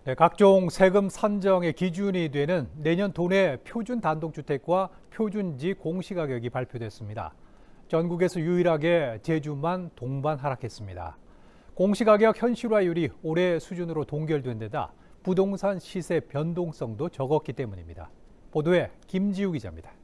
네, 각종 세금 산정의 기준이 되는 내년 도내 표준 단독주택과 표준지 공시가격이 발표됐습니다. 전국에서 유일하게 제주만 동반 하락했습니다. 공시가격 현실화율이 올해 수준으로 동결된 데다 부동산 시세 변동성도 적었기 때문입니다. 보도에 김지우 기자입니다.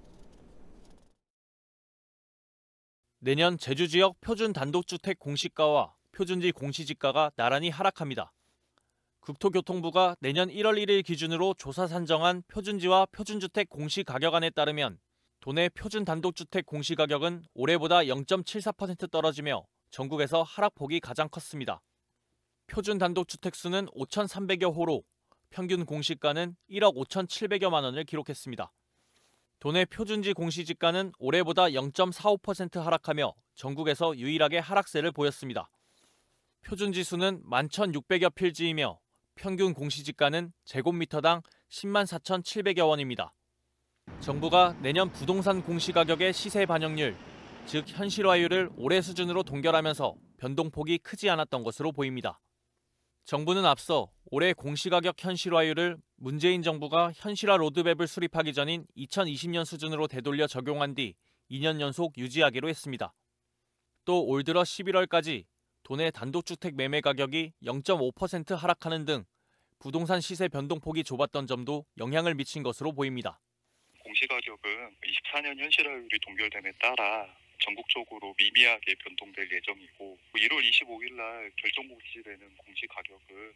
내년 제주 지역 표준 단독주택 공시가와 표준지 공시지가가 나란히 하락합니다. 국토교통부가 내년 1월 1일 기준으로 조사 산정한 표준지와 표준주택 공시가격안에 따르면 도내 표준 단독주택 공시가격은 올해보다 0.74% 떨어지며 전국에서 하락폭이 가장 컸습니다. 표준 단독주택 수는 5,300여 호로 평균 공시가는 1억 5,700여만 원을 기록했습니다. 도내 표준지 공시지가는 올해보다 0.45% 하락하며 전국에서 유일하게 하락세를 보였습니다. 표준지수는 11,600여 필지이며 평균 공시지가는 제곱미터당 10만 4,700여 원입니다. 정부가 내년 부동산 공시가격의 시세 반영률, 즉 현실화율을 올해 수준으로 동결하면서 변동폭이 크지 않았던 것으로 보입니다. 정부는 앞서 올해 공시가격 현실화율을 문재인 정부가 현실화 로드맵을 수립하기 전인 2020년 수준으로 되돌려 적용한 뒤 2년 연속 유지하기로 했습니다. 또 올 들어 11월까지 도내 단독주택 매매 가격이 0.5% 하락하는 등 부동산 시세 변동폭이 좁았던 점도 영향을 미친 것으로 보입니다. 공시가격은 24년 현실화율이 동결됨에 따라 전국적으로 미미하게 변동될 예정이고 1월 25일 날 결정 공시되는 공시가격은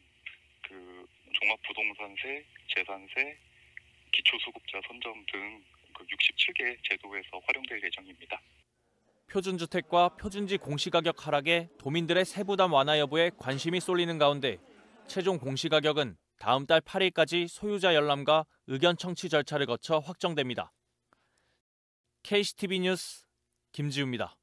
종합부동산세, 재산세, 기초수급자 선점 등 67개 제도에서 활용될 예정입니다. 표준주택과 표준지 공시가격 하락에 도민들의 세부담 완화 여부에 관심이 쏠리는 가운데 최종 공시가격은 다음 달 8일까지 소유자 열람과 의견 청취 절차를 거쳐 확정됩니다. KCTV 뉴스 김지우입니다.